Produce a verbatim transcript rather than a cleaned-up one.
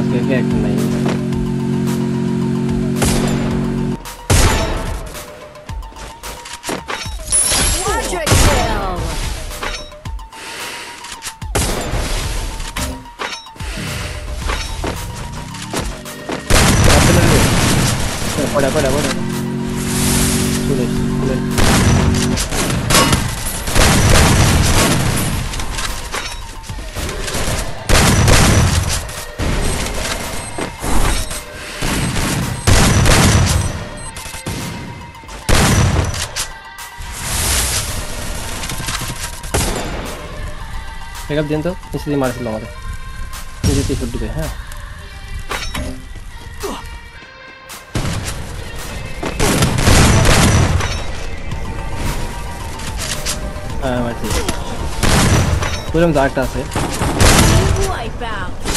के के एक्ट नहीं पड़ा पड़ा पड़ा सुने सुने बैकअप दें तो इसलिए मार से लगा दे मुझे तीस उड़ गए हैं हाँ मत पूरे में डार्क टास है